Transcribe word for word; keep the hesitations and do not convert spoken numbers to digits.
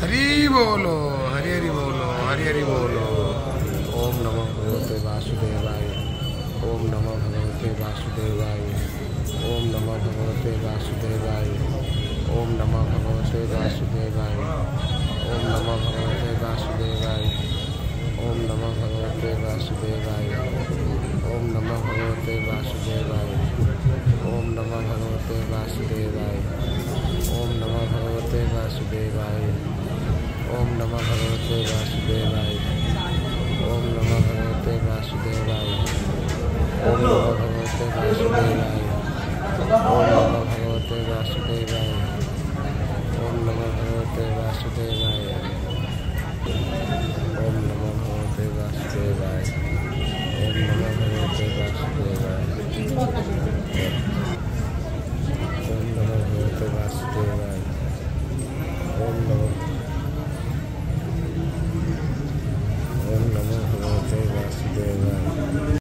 हरि बोलो, हरि हरि बोलो, हरि हरि बोलो। ओम नमो भगवते वासुदेवाय, ओम नमो भगवते वासुदेवाय, ओम नमो भगवते वासुदेवाय, ओम नमो भगवते वासुदेवाय, ओम नमो भगवते वासुदेवाय, ओम नमो भगवते वासुदेवाय, ओम नमो भगवते वासुदेवाय, ओम नमो भगवते वासुदेवाय, ओम नमो भगवते वासुदेवाय, ओम नमो भगवते वासुदेवाय, ओम नमो भगवते वासुदेवाय, ओम नमो भगवते वासुदेवाय, ओम नमो भगवते वासुदेवाय, ओम नमो भगवते वासुदेवाय, ओम नमो भगवते वासुदेवाय, ओम नमो भगवते वासुदेवाय।